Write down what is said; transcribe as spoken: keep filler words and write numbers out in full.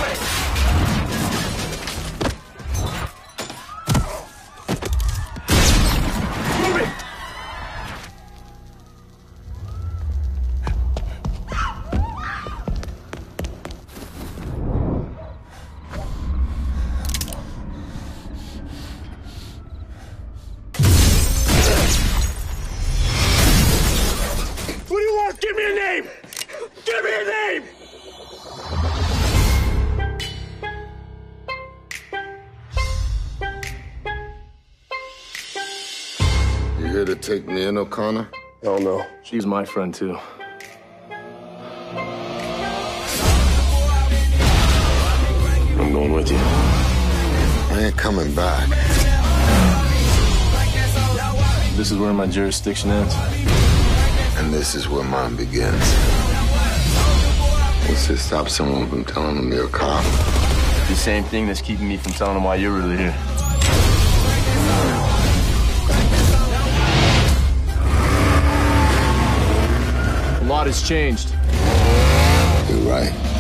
What do you want? Give me a name! Give me a name! You here to take me in, O'Connor? Hell no. She's my friend, too. I'm going with you. I ain't coming back. This is where my jurisdiction ends. And this is where mine begins. What's to stop someone from telling them you're a cop? The same thing that's keeping me from telling them why you're really here. A lot has changed. You're right.